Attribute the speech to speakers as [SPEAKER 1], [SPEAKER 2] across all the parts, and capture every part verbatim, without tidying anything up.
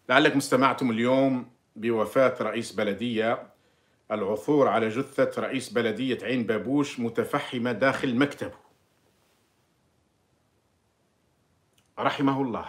[SPEAKER 1] لعلكم استمعتم اليوم بوفاة رئيس بلدية، العثور على جثة رئيس بلدية عين بابوش متفحمة داخل مكتبه رحمه الله.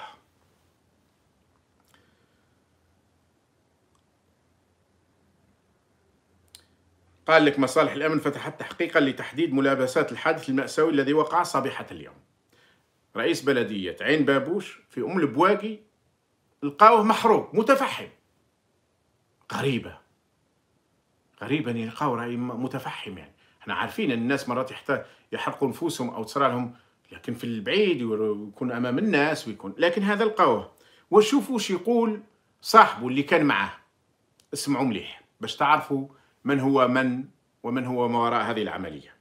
[SPEAKER 1] قال لك مصالح الأمن فتحت تحقيقا لتحديد ملابسات الحادث المأساوي الذي وقع صبيحة اليوم. رئيس بلدية عين بابوش في أم البواقي لقاوه محروق متفحم. غريبة غريبة أن يلقاو رأي متفحم. يعني احنا عارفين أن الناس مرات يحتاج يحرقوا نفوسهم أو تصرى لهم، لكن في البعيد ويكون أمام الناس ويكون، لكن هذا لقاوه. وشوفوا وش يقول صاحبه اللي كان معه، اسمعوا مليح باش تعرفوا من هو من ومن هو ما وراء هذه العملية.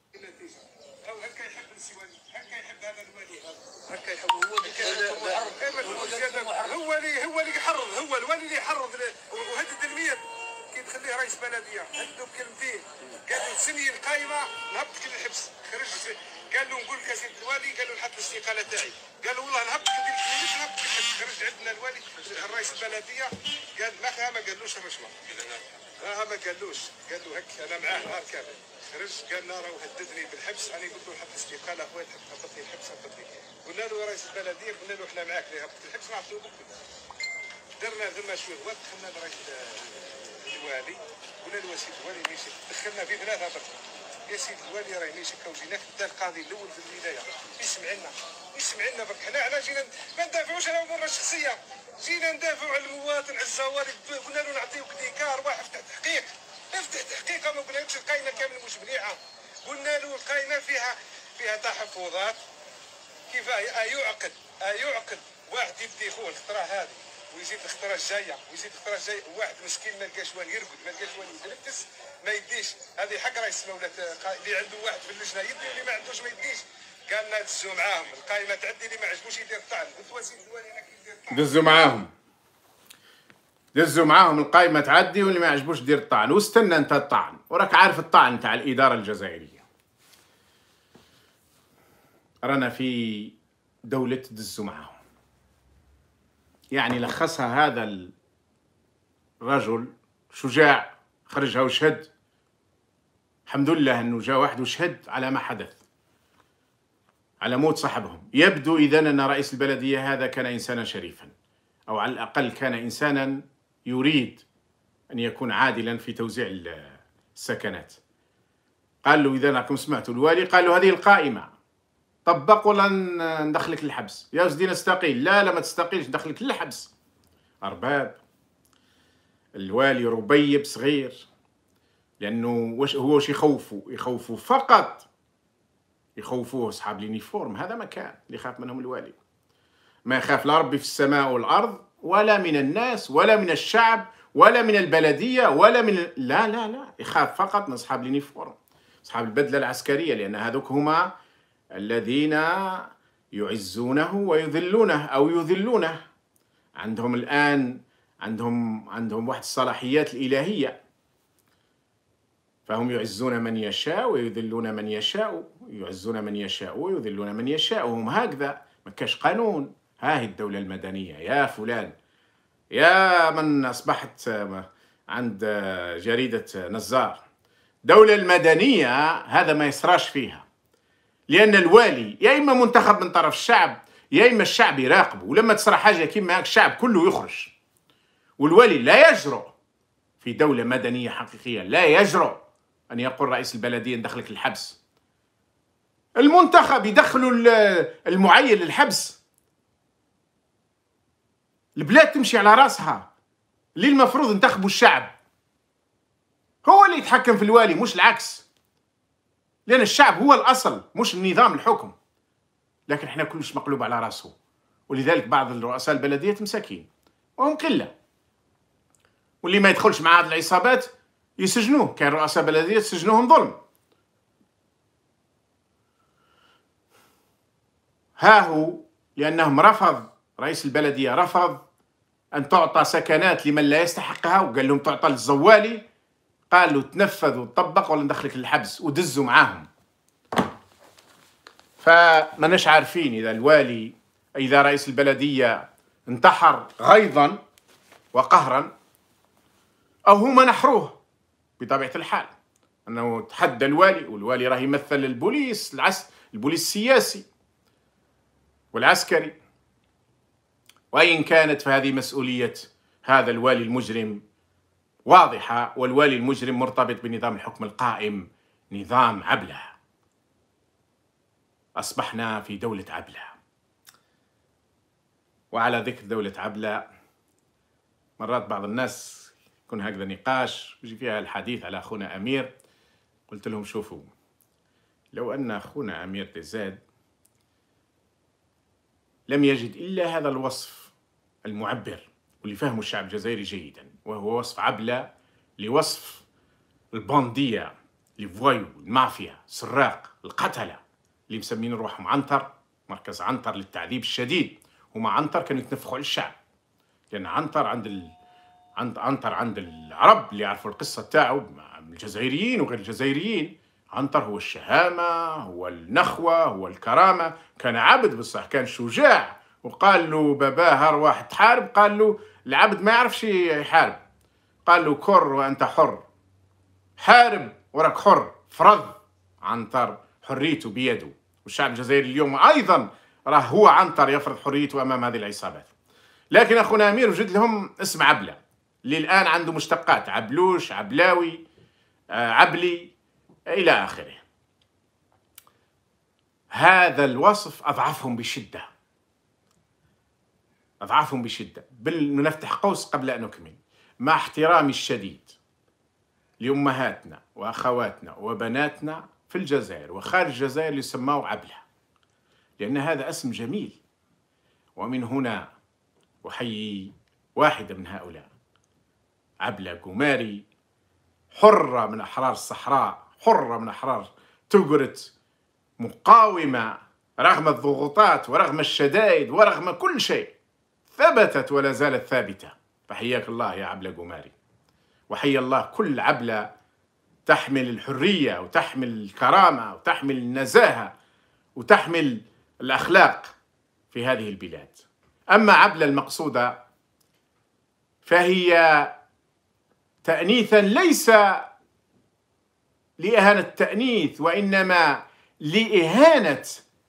[SPEAKER 2] هو اللي هو اللي يحرض، هو الولي اللي يحرض وهدد الميت كي تخليه رئيس بلديه، هددوا بكلمتين، قال له سني القايمه نهبطك للحبس، خرج قال له نقول لك يا سيدي الوالي، قال له نحط الاستقاله تاعي، قال له والله نهبطك ندير لك مش نهبطك للحبس. خرج عندنا الوالي الرئيس البلديه قال ما ما قالوش الرشوه، اه ما قالوش، قال له هك انا معاه نهار كامل. خرج قال لنا راه هددني بالحبس، انا قلت له نحط الاستقاله اخويا هبط لي الحبس هبط لي. قلنا له رئيس البلديه، قلنا له احنا معاك اللي هبط الحبس نعطيو بكره. درنا ثم شويه وقت، دخلنا لرئيس الوالي قلنا له يا سيدي الوالي ماشي، دخلنا فيه ثلاثه برك. يا سيدي الوالي راهي ماشي وجيناك انت القاضي الاول في الولايه، يسمع لنا يسمع لنا برك. حنا حنا جينا ما ندافعوش على امورنا الشخصيه، جينا ندافعوا على المواطن على الزوالي. قلنا له نعطيوك ديكار واحد افتح تحقيق، افتح تحقيق. ما قلنالكش القايمه كامل مش مليحه، قلنا له القايمه فيها فيها تحفظات. كيف يعقد يعقد واحد يدي خوه الخطره هذه ويزيد الخطره الجايه ويزيد الخطره الجايه، وواحد مسكين ما لقاش وين يرقد، ما لقاش وين يتنفس، ما يديش. هذه حق رئيس مولات اللي عنده واحد في اللجنه يدي واللي ما عندوش ما يديش. قال لنا دزوا معاهم القائمه تعدي، اللي ما عجبوش يدير الطعن. قلت له سيدي الوالي انا كيدير الطعن،
[SPEAKER 1] دزوا معاهم دزوا معاهم القائمة تعدي واللي ما يعجبوش دير الطعن، واستنى انت الطعن، وراك عارف الطعن تاع الإدارة الجزائرية. رانا في دولة دزوا معاهم، يعني لخصها هذا الرجل شجاع، خرجها وشهد. الحمد لله انه جاء واحد وشهد على ما حدث، على موت صاحبهم. يبدو اذا ان رئيس البلدية هذا كان انسانا شريفا، او على الاقل كان انسانا يريد ان يكون عادلا في توزيع السكنات. قال له اذا راكم سمعتوا الوالي قال له هذه القائمة طبق ولا ندخلك للحبس. يا سيدي نستقيل. لا لا ما تستقيلش، ندخلك للحبس. أرباب الوالي ربيب صغير، لأنه وش هو وش يخوفوا؟ يخوفوا فقط يخوفوه أصحاب اليونيفورم. هذا مكان اللي يخاف منهم الوالي. ما يخاف لا ربي في السماء والأرض، ولا من الناس، ولا من الشعب، ولا من البلدية، ولا من لا لا لا يخاف فقط من أصحاب اليونيفورم، أصحاب البدلة العسكرية، لأن هذوك هما الذين يعزونه ويذلونه أو يذلونه. عندهم الآن عندهم عندهم واحد الصلاحيات الإلهية، فهم يعزون من يشاء ويذلون من يشاء، يعزون من يشاء ويذلون من يشاء، وهم هكذا. ما كاش قانون. ها هي الدولة المدنية يا فلان، يا من أصبحت عند جريدة نزار. الدولة المدنية هذا ما يسراش فيها، لأن الوالي يا إما منتخب من طرف الشعب يا إما الشعب يراقبه، ولما تصرى حاجة كيما هاك الشعب كله يخرج. والوالي لا يجرؤ في دولة مدنية حقيقية، لا يجرؤ أن يقول رئيس البلدية ندخلك الحبس. المنتخب يدخلوا المعين للحبس. البلاد تمشي على راسها، اللي المفروض انتخبوا الشعب هو اللي يتحكم في الوالي مش العكس، لأن الشعب هو الأصل مش النظام الحكم. لكن احنا كلش مقلوب على راسه، ولذلك بعض الرؤساء البلديات مساكين وهم قلة، واللي ما يدخلش مع هذه العصابات يسجنوه. كان رؤساء بلديات سجنوهم ظلم. ها هو لأنهم رفض رئيس البلدية رفض أن تعطى سكنات لمن لا يستحقها، وقال لهم تعطى للزوالي. قال له تنفذ وتطبق ولا ندخلك للحبس، ودزوا معاهم. فماناش عارفين إذا الوالي إذا رئيس البلدية انتحر غيظا وقهرا، أو هما نحروه بطبيعة الحال، أنه تحدى الوالي، والوالي راه يمثل البوليس العس... البوليس السياسي والعسكري، وإن كانت فهذه مسؤولية هذا الوالي المجرم واضحة، والوالي المجرم مرتبط بنظام الحكم القائم، نظام عبلة. أصبحنا في دولة عبلة. وعلى ذكر دولة عبلة، مرات بعض الناس يكون هكذا نقاش يجي فيها الحديث على أخونا أمير، قلت لهم شوفوا، لو أن أخونا أمير ديزاد لم يجد إلا هذا الوصف المعبر واللي فهمه الشعب الجزائري جيدا، وهو وصف عبلة لوصف الباندية، الفوايو، المافيا، السراق، القتلة اللي مسمين روحهم عنتر، مركز عنتر للتعذيب الشديد. هما عنتر كانوا يتنفخوا على الشعب، لأن عنتر عند ال... عند عنتر عند العرب اللي يعرفوا القصة تاعو، الجزائريين وغير الجزائريين، عنتر هو الشهامة، هو النخوة، هو الكرامة. كان عبد بصح، كان شجاع، وقال له باباه واحد تحارب، قال له العبد ما يعرفش يحارب، قال له كر وأنت حر، حارب وراك حر، فرض عنتر حريته بيده. والشعب الجزائري اليوم أيضا راه هو عنتر يفرض حريته أمام هذه العصابات. لكن أخونا أمير وجد لهم اسم عبلة، اللي الآن عنده مشتقات، عبلوش، عبلاوي، عبلي، إلى آخره. هذا الوصف أضعفهم بشدة، أضعفهم بشدة. بل نفتح قوس قبل أن نكمل، مع احترامي الشديد لأمهاتنا وأخواتنا وبناتنا في الجزائر وخارج الجزائر اللي سماه عبلة، لأن هذا اسم جميل. ومن هنا أحيي واحدة من هؤلاء، عبلة قماري، حرة من أحرار الصحراء، حرة من أحرار تقرت، مقاومة رغم الضغوطات ورغم الشدائد ورغم كل شيء، ثبتت ولا زالت ثابتة. فحياك الله يا عبلة قماري، وحيا الله كل عبلة تحمل الحرية وتحمل الكرامة وتحمل النزاهة وتحمل الأخلاق في هذه البلاد. أما عبلة المقصودة فهي تأنيثا ليس لإهانة التأنيث، وإنما لإهانة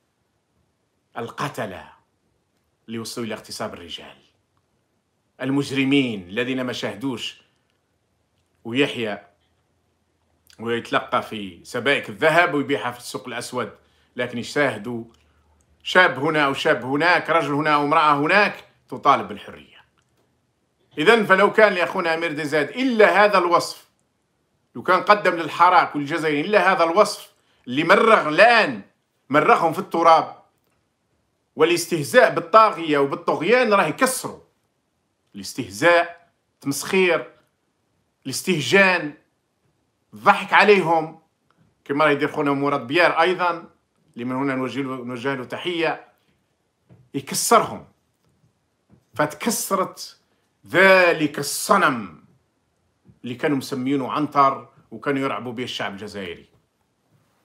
[SPEAKER 1] القتلة اللي وصلوا إلى اغتصاب الرجال، المجرمين الذين ما شاهدوش ويحيى ويتلقى في سبائك الذهب ويبيعها في السوق الأسود، لكن يشاهدوا شاب هنا أو شاب هناك، رجل هنا أو امرأة هناك تطالب بالحرية. إذن فلو كان لأخونا أمير ديزاد إلا هذا الوصف، لو كان قدم للحراك والجزائريين إلا هذا الوصف اللي مرغ الآن مرغهم في التراب، والاستهزاء بالطاغية وبالطغيان راه يكسروا، الاستهزاء، تمسخير، الاستهجان، الضحك عليهم، كما راه يدير خونا مراد بيار أيضا اللي من هنا نوجه له تحية، يكسرهم. فتكسرت ذلك الصنم اللي كانوا مسمينه عنتر وكانوا يرعبوا به الشعب الجزائري.